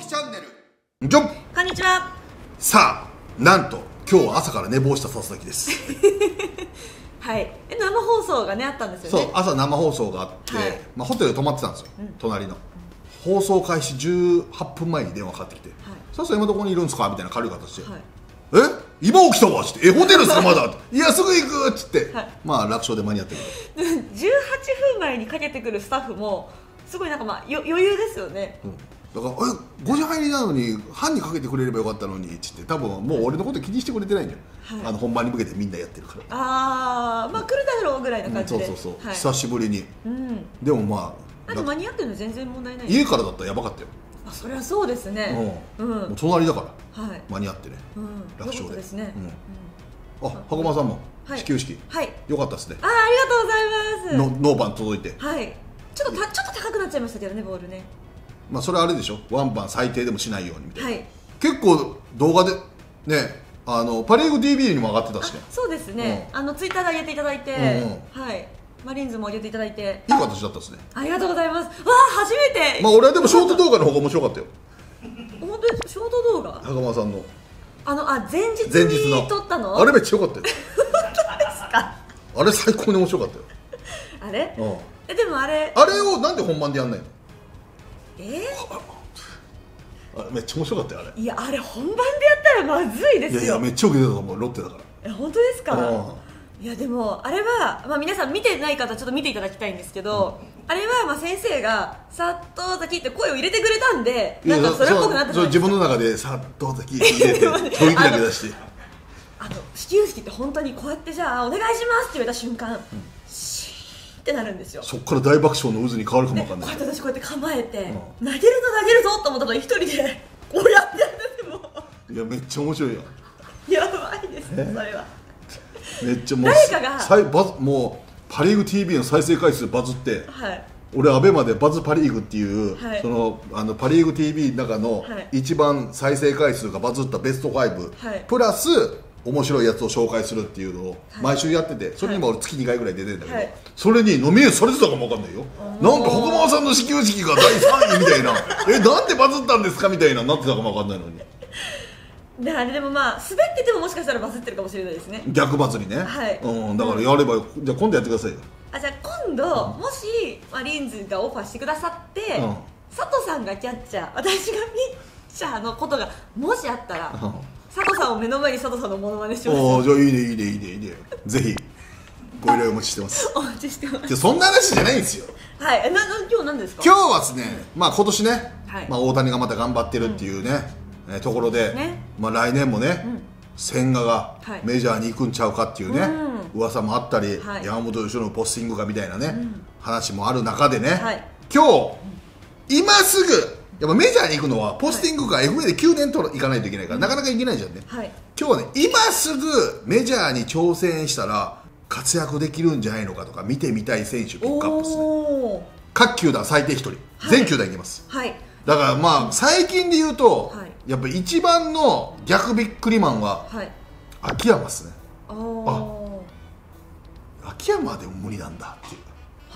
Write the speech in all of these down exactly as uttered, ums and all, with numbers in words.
きチャンネルじゃん。 こんにちは。 さあ、なんと今日は朝から寝坊した佐々木ですはい、え生放送がねあったんですよね。 そう、朝生放送があって、はい、まあ、ホテルで泊まってたんですよ、うん、隣の、うん、放送開始じゅうはっぷんまえに電話かかってきて「そうそう、今どこにいるんですか?」みたいな軽い形で「はい、え今起きたわ」っつって「えホテルですかまだ?」いやすぐ行く」っつって、はい、まあ楽勝で間に合ってるじゅうはっぷんまえにかけてくるスタッフもすごいなんかまあ余裕ですよね、うんだから「えごじ入りなのに班にかけてくれればよかったのに」っつって多分もう俺のこと気にしてくれてないんだよ、はい、あの本番に向けてみんなやってるから。 ああまあ来るだろうぐらいな感じで、 うん、そうそうそう、はい、久しぶりに、うん、でもまああと間に合ってるの全然問題ない。 家からだったらやばかったよ。 あそりゃそうですね、 うん、うん、もう隣だから、はい、間に合ってね、うん、楽勝でですね、 うん、あ袴田さんも始球式、はい、よかったですね。 ああありがとうございます。 のノーバン届いて、 はいちょっとたちょっと高くなっちゃいましたけどねボールね。 まあそれはあれでしょ、ワンバン最低でもしないようにみたいな、はい、結構動画でねあのパ・リーグ ティービー にも上がってたしね。 そうですね、うん、あのツイッターで上げていただいて、うん、はいマリーンズも上げていただいていい形だったですね。 ありがとうございます。わあ初めて。 まあ俺はでもショート動画の方が面白かったよ。 本当にショート動画袴田さんのあのあ前日に撮ったのあれめっちゃ良かったよ本当ですか。 あれ最高に面白かったよあれ、うん、えでもあれあれをなんで本番でやんないの。えー、 あれめっちゃ面白かったよあれ。 いやあれ本番でやったらまずいですよ。 いやいやめっちゃ受けてたと思うロッテだから。 え本当ですか。いやでもあれは、まあ、皆さん見てない方ちょっと見ていただきたいんですけど、うん、あれはまあ先生が「さっと崎」って声を入れてくれたんでなんかそれっぽくなってた。 自分の中で「さっと崎」って入れて吐息だけ出してあの始球式って本当にこうやってじゃあお願いしますって言われた瞬間、うん、シーンってなるんですよ。 そっから大爆笑の渦に変わるかもわかんない。 こうやって私こうやって構えて、うん、投げると投げるぞと思ったのに一人でこうやってやっててもいやめっちゃ面白いやん。 やばいですねそれは。 めっちゃもう誰かがさいバズもうパ・リーグ ティービー の再生回数バズって、はい、俺アベマでバズパ・リーグっていう、はい、そのあのパ・リーグ ティービー の中の一番再生回数がバズったベストご、はい、プラス面白いやつを紹介するっていうのを毎週やってて、それにも俺月にかいぐらい出てるんだけど、はい、それにノミネートされてたかも分かんないよ。なんか袴田さんの始球式がだいさんいみたいなえなんでバズったんですかみたいななってたかも分かんないのに。 であれでもまあ滑っててももしかしたらバズってるかもしれないですね。 逆バズりね。はい、うん、だからやれば、うん、じゃあ今度やってくださいよ。 あじゃあ今度、うん、もしマリーンズがオファーしてくださって、うん、佐藤さんがキャッチャー私がピッチャーのことがもしあったら、うん、佐藤さんを目の前に佐藤さんのモノマネしてます。 おじゃあいいねいいねいいねいいねぜひご依頼お待ちしてます。 お待ちしてます。 じゃそんな話じゃないんですよ。 はいえな今日何ですか。 今日はですね、うん、まあ今年ね、はい、まあ大谷がまた頑張ってるっていうね、うんえところで、ねまあ、来年もね、うん、千賀がメジャーに行くんちゃうかっていうね、はい、噂もあったり、はい、山本由伸のポスティングかみたいなね、うん、話もある中でね、はい、今日、うん、今すぐやっぱメジャーに行くのはポスティングか エフエー できゅうねんと行かないといけないから、うん、なかなか行けないじゃんね、はい、今日はね今すぐメジャーに挑戦したら活躍できるんじゃないのかとか見てみたい選手ピックアップですね。各球団最低ひとり、はい、全球団いけます、はいだからまあ最近で言うと、はい、やっぱり一番の逆びっくりマンは、はい、秋山ですね。あ秋山でも無理なんだっていう、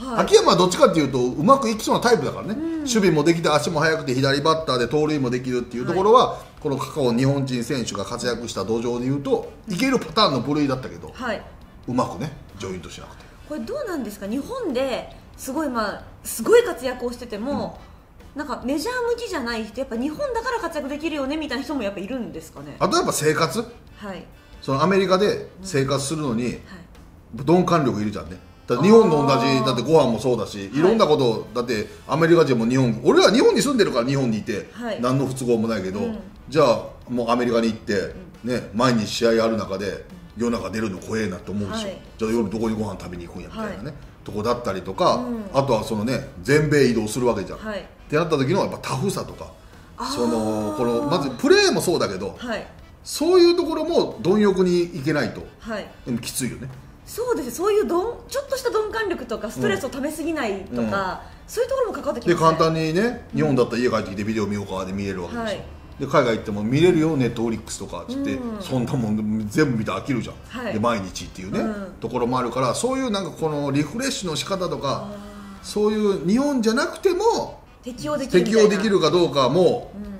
はい、秋山はどっちかっていうとうまくいきそうなタイプだからね、うん、守備もできて足も速くて左バッターで盗塁もできるっていうところは、はい、この過去日本人選手が活躍した土壌で言うといけるパターンの部類だったけど、はい、うまくねジョイントしなくて。 これどうなんですか日本ですごいまあすごい活躍をしてても、うんなんかメジャー向きじゃない人やっぱ日本だから活躍できるよねみたいな人もやっぱいるんですかね。 あとやっぱ生活、はい、そのアメリカで生活するのに、うんはい、鈍感力いるじゃんね。だって日本と同じだってご飯もそうだしいろんなこと、はい、だってアメリカ人も日本俺は日本に住んでるから日本にいて、はい、何の不都合もないけど、うん、じゃあもうアメリカに行って、うんね、毎日試合ある中で夜中出るの怖えなと思うでしょ、はい、じゃあ夜どこにご飯食べに行くんやみたいなね、はい、とこだったりとか、うん、あとはそのね全米移動するわけじゃん、はいってなった時のやっぱタフさとかそのこのまずプレーもそうだけど、はい、そういうところも貪欲にいけないと、はい、でもきついよね。 そうですそういうどんちょっとした鈍感力とかストレスをためすぎないとか、うん、そういうところも関わってきますね。 で簡単にね日本だったら家帰ってきてビデオ見ようかで見れるわけでしょ、はい、で海外行っても見れるよネットフリックスとかっつって、うん、そんなもん全部見て飽きるじゃん、はい、で毎日っていうね、うん、ところもあるからそういうなんかこのリフレッシュの仕方とかそういう日本じゃなくても適応できる適応できるかどうかも、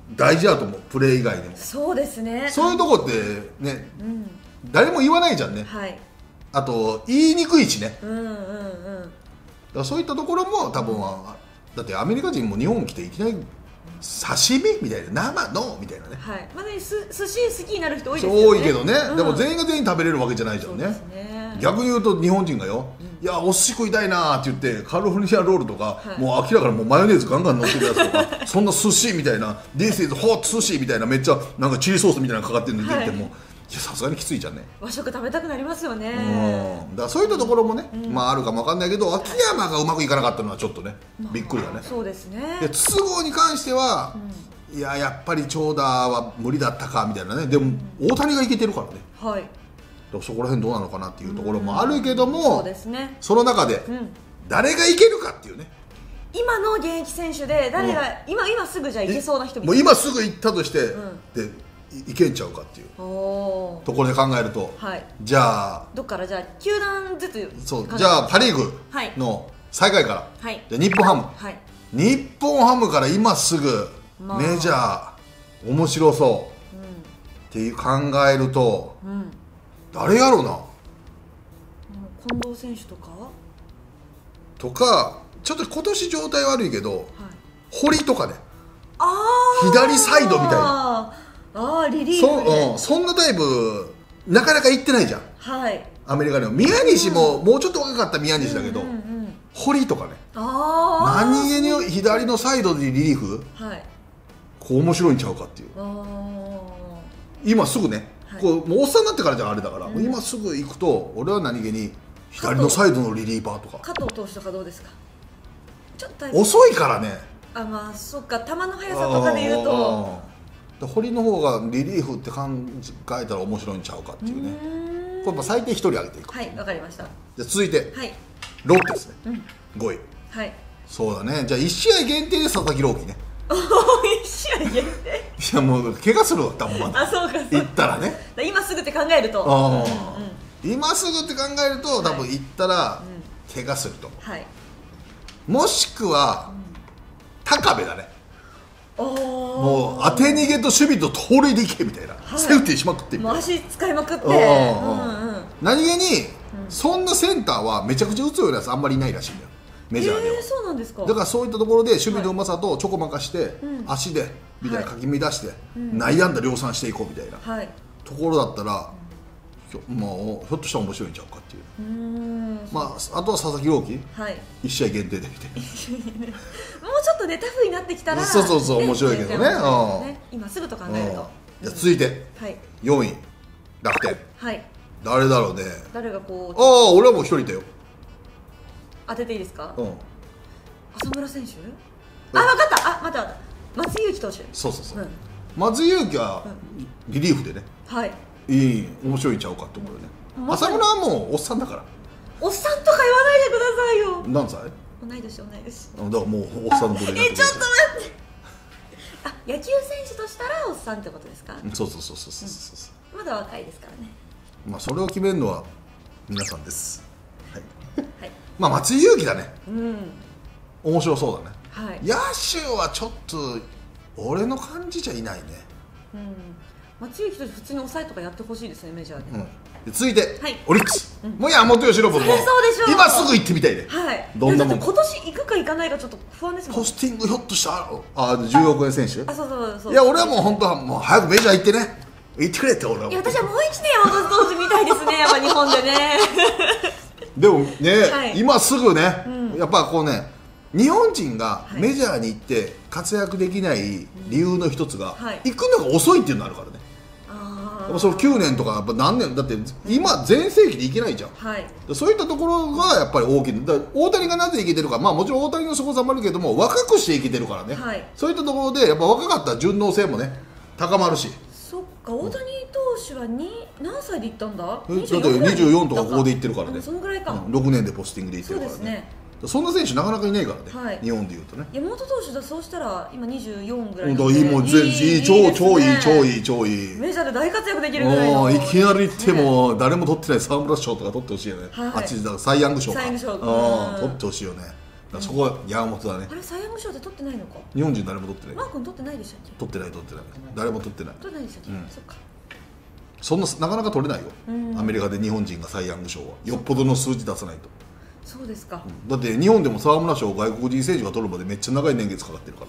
大事だと思う、プレー以外でも。 そうですね、 そういうとこってね、うん、誰も言わないじゃんね、はい、あと言いにくいしね、うんうんうん、だからそういったところも多分は、だってアメリカ人も日本来ていきなり刺身みたいな、生のみたいなね、 はい、まだ、あ、す寿司好きになる人多いですよね。 多いけどね、うん、でも全員が全員食べれるわけじゃないじゃんね。ね、逆に言うと日本人がよ、うん、いやお寿司食いたいなって言ってカリフォルニアロールとか、はい、もう明らかにもうマヨネーズガンガン乗ってるやつとかそんな寿司みたいな This is hot 寿司みたいな、めっちゃなんかチリソースみたいなのかかってるの出てきても、はい、さすがにきついじゃんね。 和食食べたくなりますよね。 うん、だからそういったところもね、うん、まああるかもわかんないけど、秋山がうまくいかなかったのはちょっとね、まあ、びっくりだね。そうですね。で筒香に関しては、うん、いややっぱり長打は無理だったかみたいなね。でも、うん、大谷がいけてるからね、はい、そこら辺どうなのかなっていうところもあるけども、うん、そうですね、その中で、うん、誰がいけるかっていうね、 今の現役選手で誰が、うん、今, 今すぐじゃいけそうな人みたいな、 もう今すぐ行ったとして、うん、でいけんちゃうかっていうところで考えると、はい、じゃあどっからじゃあ球団ずつ、 そうじゃあパ・リーグの最下位から、はい、じゃあ日本ハム、はい、日本ハムから今すぐメジャー面白そう、うん、っていう考えると、うん、誰やろうな、 近藤選手とかとか、ちょっと今年状態悪いけど、はい、堀とかね、 あ左サイドみたいな、 あリリーフそ、うん、そんなタイプなかなか行ってないじゃん、はい、アメリカでも。宮西も、うん、もうちょっと若かった宮西だけど、うんうんうん、堀とかね、あ何気に左のサイドでリリーフ、はい、こう面白いんちゃうかっていう。あ今すぐね、はい、こうもうおっさんになってからじゃあれだから、うん、今すぐ行くと俺は何気に左のサイドのリリーバーとか。 加藤投手とかどうですか？ちょっと遅いからね。あまあそっか、球の速さとかで言うと堀の方がリリーフって考えたら面白いんちゃうかっていうね。これ最低ひとり上げていく。 はい、わかりました。 じゃあ続いて、はい、ロッテですね、うん、ごい。はい、そうだね。じゃあいち試合限定で佐々木朗希ね。 いち試合限定いやもう怪我するわ多分まだ。あそうかそうか。行ったらね、 今すぐって考えると、 あ、うんうん、今すぐって考えると多分行ったら怪我すると思う、はい、もしくは、うん、高部だね。もう当て逃げと守備と盗塁でいけみたいな、はい、セーフティーしまくってみたいな、 足使いまくって、うんうん、 何気に、うん、そんなセンターはめちゃくちゃ打つようなやつあんまりいないらしいんだよ、メジャーでは。えー、そうなんですか。だからそういったところで守備のうまさとちょこまかして、はい、足でみたいなかき乱して、はい、内野安打量産していこうみたいな、はい、ところだったら、もうひょっとしたら面白いんちゃうかっていう。うーん、まあ、あとは佐々木朗希、はい、いち試合限定で見てもうちょっとねタフになってきたらそうそうそう、ね、面白いけどね、 ね、今すぐと考えると。 じゃあ続いて、はい、よんい楽天、はい、誰だろうね。 誰がこう、ああ俺はもう一人いたよ。 当てていいですか？うん、浅村選手、あ、分かった、あ、また松井裕樹投手。そうそうそう、うん、 松井裕樹はリリーフでね、はい、いい面白いんちゃうかって思うよね、うん、浅村はもうおっさんだから。 おっさんとか言わないでくださいよ。 何歳？ 同い年同い年。 だからもうおっさんの部類になってくる。 え、ちょっと待って。あ、野球選手としたらおっさんってことですか？そうそうそうそうそうそう、うん、まだ若いですからね。 まあそれを決めるのは皆さんです。はい。はい、まあ松井裕樹だね。うん。面白そうだね。はい。野手はちょっと俺の感じじゃいないね。 うん。松井裕樹と普通に抑えとかやってほしいですね、メジャーで。うん。 続いて、はい、オリックス、うん、もう山本由伸も今すぐ行ってみたいで、はい、どんなもんか。 今年行くか行かないかちょっと不安ですもん。 ポスティングひょっとしたあじゅうおくえん選手。 あ、そうそうそう。 いや俺はもう本当はもう早くメジャー行ってね、行ってくれって俺は。 いや私はもう一年山本投手見たいですねやっぱ日本でねでもね、はい、今すぐね、うん、やっぱこうね、日本人がメジャーに行って活躍できない理由の一つが、はい、行くのが遅いっていうのがあるからね。そのきゅうねんとかやっぱ何年だって今全盛期でいけないじゃん、はい、そういったところがやっぱり大きい。だから大谷がなぜいけてるか、まあもちろん大谷のすごさもあるけども若くしていけてるからね、はい、そういったところでやっぱ若かった順応性もね高まるし。 そっか、大谷投手はに何歳でいったんだ？だってにじゅうよんとかここでいってるからね。 そのぐらいか、 うん、ろくねんでポスティングでいってるからね。そうですね。そんな選手なかなかいないからね、はい、日本でいうとね。 山本投手だ、そうしたら今にじゅうよんぐらいなんで、いいもう全然いい、超超いい超いい超いい。 メジャーで大活躍できるぐらいの。 いきなり行っても誰も取ってない沢村賞とか取ってほしいよね、はい、あっちだからサイ・ヤング賞か、サイ・ヤング賞、うん、取ってほしいよね。そこは山本だね。 あれサイ・ヤング賞賞って取ってないのか。 日本人誰も取ってない。 マー君取ってないでしたっけ。 取ってない取ってない、誰も取ってない。 取ってないでしたっけ、うん、そっか。 そんななかなか取れないよ、うん、アメリカで日本人がサイ・ヤング賞はよっぽどの数字出さないと。 そうですか、 うん、だって日本でも沢村賞を外国人選手が取るまでめっちゃ長い年月かかってるから。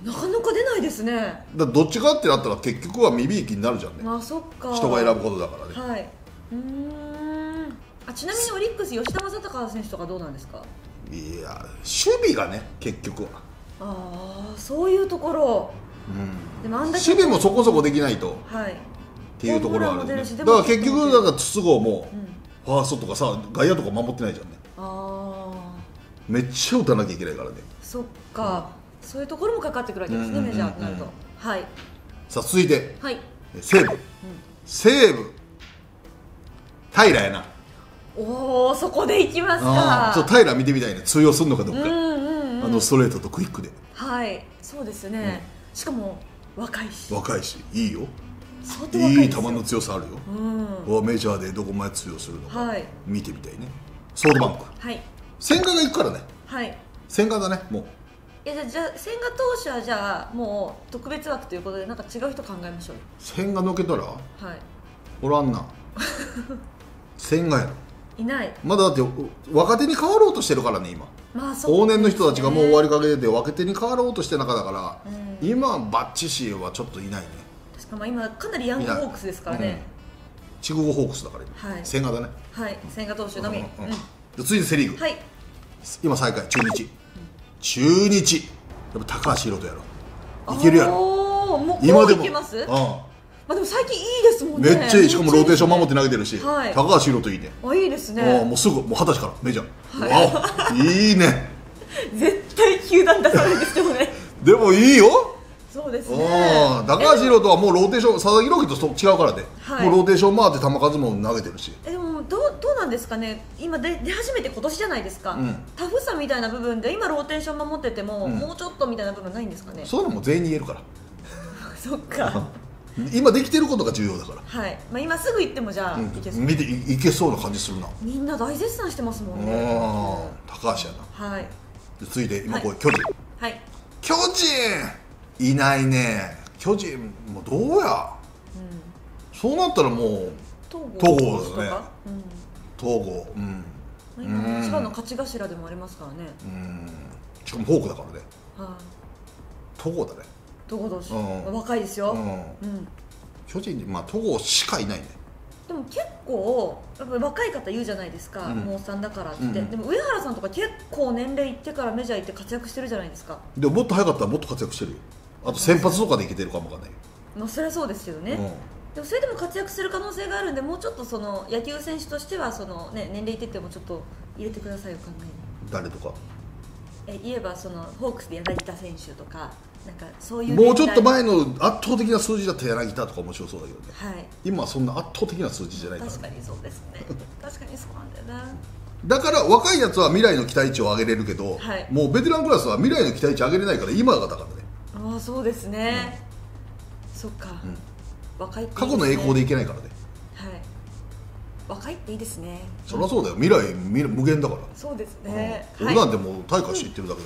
なかなか出ないですね。 だどっちかってなったら結局は身びいきになるじゃんね。 あ、そっか。 人が選ぶことだからね。 はい。うーん。あ、ちなみにオリックス吉田正尚選手とかどうなんですか。 いや守備がね結局は。 ああ、そういうところ。うん。でもあんだけ守備もそこそこできないと。 はい。 っていうところはあるね。だから結局だから筒香もファーストとかさ外野とか守ってないじゃんね。ああ。めっちゃ打たなきゃいけないからね。 そっか。そういうところもかかってくるわけですね、メジャーとなると。はい。 さあ続いて、 はい、 西武、うん、西武平やな。 おお、そこでいきますか。 ちょっと平見てみたいね、通用するのかどうか。うんうんうん、あのストレートとクイックで。 はい、そうですね、うん、しかも若いし若いしいいよ。いい球の強さあるよ、うん、メジャーでどこまで通用するのか、はい、見てみたいね。ソードバンク、はい、千賀が行くからね。はい、千賀だね。もうえ、じゃあ、じゃあ千賀投手はじゃあもう特別枠ということでなんか違う人考えましょう。 千賀のけたら、はい、おらんな。千賀やろいない。 まだだって若手に変わろうとしてるからね今、まあそうね、往年の人たちがもう終わりかけて若手に変わろうとしてる中だから、うん、今バッチシはちょっといないね。 確かまあ今かなりヤングホークスですからね。 筑後、うん、ホークスだから今、はい、千賀だね。 はい、千賀投手のみ、うんうん、 続いてセ・リーグ、はい、今最下位中日、中日やっぱ高橋宏斗やろ。いけるやろ。 もう今でもいけます。うん、まあでも最近いいですもんね。 めっちゃいい。しかもローテーション守って投げてるし、はい、高橋宏斗いいね。 あ、いいですね。 もうすぐもう二十歳からメジャー、はい、わおいいね。 絶対球団出さないですよね。 でもいいよ。 そうですね。 高橋宏斗はもうローテーション佐々木朗希と違うからね、はい、もうローテーション回って球数も投げてるし。 え、でもどう、どうなんですかね。今で出始めて今年じゃないですか、うん、タフさみたいな部分で今ローテーション守ってても、うん、もうちょっとみたいな部分ないんですかね。 そういうのも全員に言えるから。 そっか。 今できてることが重要だから。 はい、まあ、今すぐ行ってもじゃあ、うん、いけそう。 見て い, いけそうな感じするな。 みんな大絶賛してますもんね。 高橋やな。はい。続いて今これ、はい、巨人。はい。巨人いないね。巨人もどうや、うん、そうなったらもう戸郷だね。戸郷、うん、 今一番の勝ち頭でもありますからね。 うん、しかもフォークだからね。はい。戸郷だね。 戸郷投手、うん、若いですよ。うんうん、 巨人にまあ戸郷しかいないね。 でも結構やっぱり若い方言うじゃないですか、うん、もうさんだからって、うん、でも上原さんとか結構年齢いってからメジャー行って活躍してるじゃないですか。 でももっと早かったらもっと活躍してるよ。あと先発とかでいけてるかもわかんないよ。 まあそれはそうですけどね、うん、でもそれでも活躍する可能性があるんで、もうちょっとその野球選手としてはその、ね、年齢いっててもちょっと入れてくださいよ、考えに。 誰とかえ言えばそのホークスで柳田選手とか、なんかそういうもうちょっと前の圧倒的な数字だったら柳田とか面白そうだけどね、はい、今はそんな圧倒的な数字じゃないから、ね、 確かにそうですね。確かにそうなんだよな。 だから若いやつは未来の期待値を上げれるけど、はい、もうベテランクラスは未来の期待値上げれないから今がだからね。 ああそうですね、うん、そっか、うん、若いっていいですね。 過去の栄光でいけないからね。 はい、若いっていいですね。 そりゃそうだよ、未来無限だから。 そうですね、 うん、俺なんてもう退化していってるだけだ。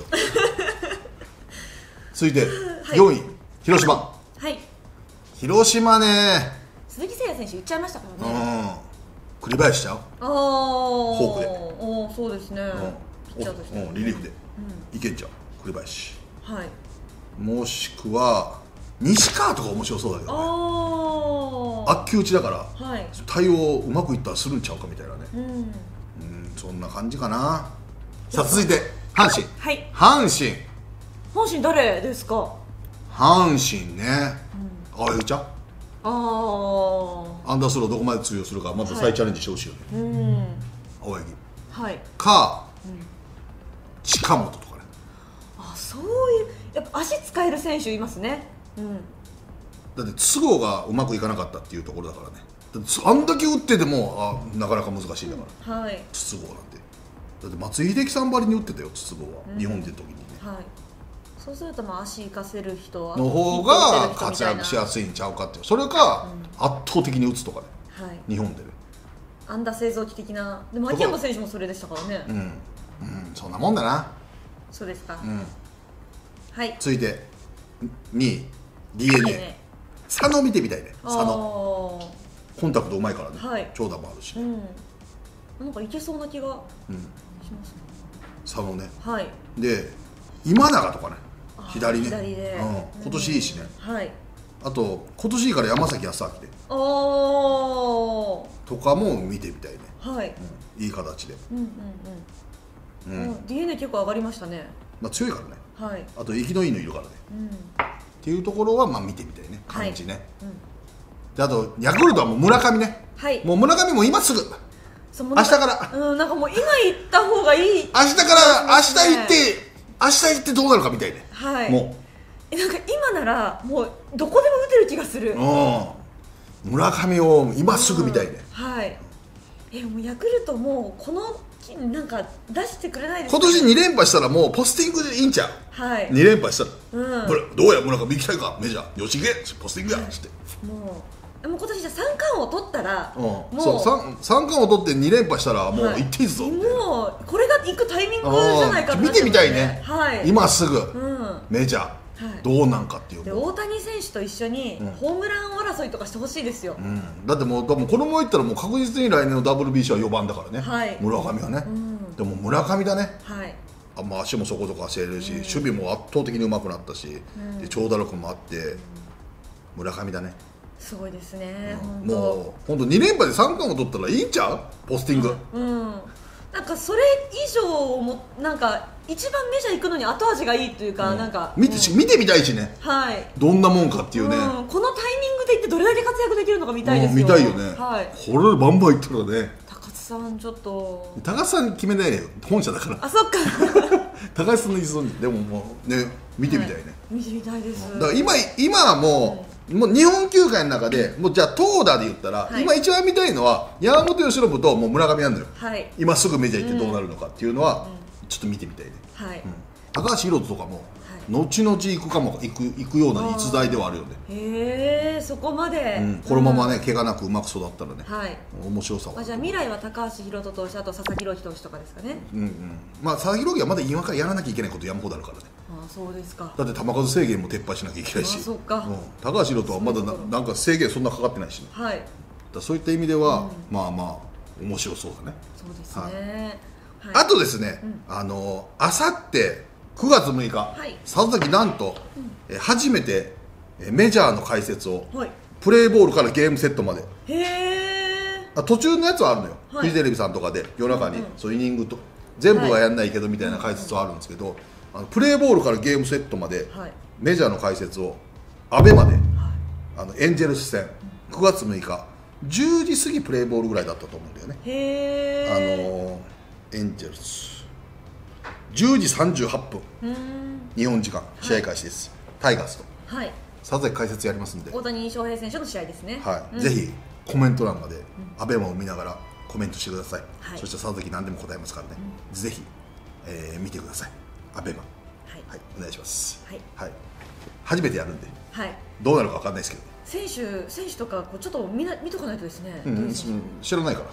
続いてよんい、はい、広島。はい、広島ね、 鈴木誠也選手言っちゃいましたからね。 うん、栗林ちゃう。ああ、フォークで。 ああそうですね、 ピッチャーとして、うん、リリーフで、うん、いけんちゃう栗林。はい、もしくは西川とか面白そうだけどね。ああ、悪球打ちだから、はい、対応うまくいったらするんちゃうかみたいなね。うん、うん、そんな感じかな。さあ続いて阪神。はい、阪神阪神誰ですか。 阪神ね、うん、青柳ちゃん。ああ、アンダースローどこまで通用するかまず再チャレンジしてほしいよね、はい、うん、青柳、はい、か、うん、近本とかね。 あ、そういうやっぱ足使える選手いますね、うん、 だって筒香がうまくいかなかったっていうところだからね。だってあんだけ打っててもあなかなか難しいんだから、うん、はい、筒香なんてだって松井秀喜さんばりに打ってたよ筒香は、うん、日本での時にね、はい、そうするとまあ足生かせる人はの方が活躍しやすいんちゃうかっていう。それか、うん、圧倒的に打つとかね、はい、日本でね安打製造機的な。でも秋山選手もそれでしたからね。うん、うん、 そんなもんだな。 そうですか、 うん、 はい、 続いてにい ディーエヌエー、佐野見てみたいね。佐野コンタクトうまいからね、はい、長打もあるし、ね、 うん、なんかいけそうな気がしますね、 うん、佐野ね、 はい、 で今永とかね、左ね、 左で、 うん、今年いいしね、 はい、 あと今年いいから山崎康晃でおとかも見てみたいね、 はい、 うん、いい形で、 うんうんうん、うん、ディーエヌエー 結構上がりましたね。 まあ強いからね、 はい、 あと生きのいいのいるからね、うん、っていうところはまあ見てみたいね、感じね、はい、うん、であとヤクルトはもう村上ね、はい、もう村上も今すぐ明日から、 うん、なんかもう今行った方がいい、 明日から明日行って明日行ってどうなるかみたいね、 はい、 もうなんか今ならもうどこでも打てる気がする、 うん、村上を今すぐみたいね、 うん、はい、えもうヤクルトもうこのなんか出してくれないですか、 今年に連覇したらもうポスティングでいいんちゃう、 はい、 に連覇したら、 うん、 どうや村上行きたいかメジャーよし行けポスティングやっつって、 もうもう今年じゃ三冠を取ったら、 うん、もうそう三三冠を取ってに連覇したらもう行っていいぞ、はい、 もうこれが行くタイミングじゃないかな、 見てみたいね、 はい、 今すぐ、 うん、 メジャーはい、どうなんかっていうで大谷選手と一緒にホームラン争いとかしてほしいですよ、 うん、だってもう多分このままいったらもう確実に来年の ダブリュービーシー はよばんだからね、はい、村上はね、うん、でも村上だね、 はい、 あ、まあ、足もそこそこ走れるし、うん、守備も圧倒的にうまくなったし、うん、で長打力もあって、うん、村上だね、 すごいですね、 うん、もう本当に連覇で三冠を取ったらいいんちゃうポスティング、 うん、うん、なんかそれ以上もなんか一番メジャー行くのに後味がいいというか、うん、なんか見て、うん、見てみたいしね、 はい、 どんなもんかっていうね、うん、 このタイミングで行ってどれだけ活躍できるのか見たいですよ、 うん、見たいよね、 はい、 これバンバン行ったらね、 高津さんちょっと高津さん決めないよ、本社だから、 あ、そっか高津さんの依存でももうね見てみたいね、はい、 見てみたいです。 だから今今はもう、うん、もう日本球界の中でもうじゃあ投打で言ったら、はい、今一番見たいのは山本由伸ともう村上なんだよ、はい、今すぐメジャー行ってどうなるのかっていうのは、うん、ちょっと見てみたいね、はい、うん、高橋宏斗とかも、はい、後々行くかも行く行くような逸材ではあるよね。 へえ、そこまで、 うん、このままね、怪我なくうまく育ったらね、はい、面白さは、 まあ、じゃあ未来は高橋宏斗投手、あと佐々木朗希投手とかですかね。 うんうん、まあ佐々木朗希はまだ今からやらなきゃいけないこと山ほどあるからね。 ああ、そうですか。 だって球数制限も撤廃しなきゃいけないし、 あ、そうか、うん、 高橋宏斗はまだ な, なんか制限そんなかかってないし、ね、はい、だそういった意味では、うん、まあまあ面白そうだね。 そうですね、 はいはい、あとですね、うん、あのあさってくがつむいか、はい、佐々木なんと、うん、え初めてメジャーの解説を、はい、プレーボールからゲームセットまで、へー、途中のやつはあるのよ、はい、フジテレビさんとかで夜中に、うん、そうイニングと全部はやんないけどみたいな解説はあるんですけど、はい、あのプレーボールからゲームセットまで、はい、メジャーの解説をアベマで、はい、あのエンジェルス戦くがつむいかじゅうじ過ぎプレーボールぐらいだったと思うんだよね。へー、あのエンジェルスじゅうじさんじゅうはっぷん日本時間試合開始です、はい、タイガースと、はい、佐々木解説やりますんで、大谷翔平選手の試合ですね、 はい、うん、ぜひコメント欄まで、うん、アベマを見ながらコメントしてください、はい、そして佐々木何でも答えますからね、うん、ぜひ、えー、見てください、アベマ、はいはい、お願いします、はいはい、初めてやるんで、はい、どうなるか分かんないですけど、 選手選手とかこうちょっと見な見とかないとですね、うん、 知らないから、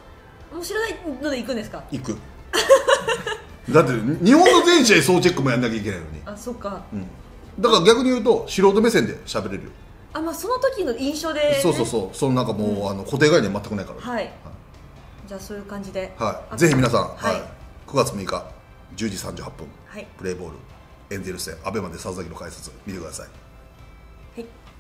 もう知らないので行くんですか。 行くだって日本の全試合総チェックもやんなきゃいけないのに、 あ、そっか、うん、 だから逆に言うと素人目線で喋れるよ。 あ、まあその時の印象で、ね、 そうそうそう、そのなんかもう、うん、あの固定概念全くないから、ね、 はい、はい、じゃあそういう感じで、 はい、ぜひ皆さん、はいはい、くがつむいかじゅうじさんじゅうはっぷん、はい、プレーボールエンゼルス戦アベマで佐々木の解説見てください。はい。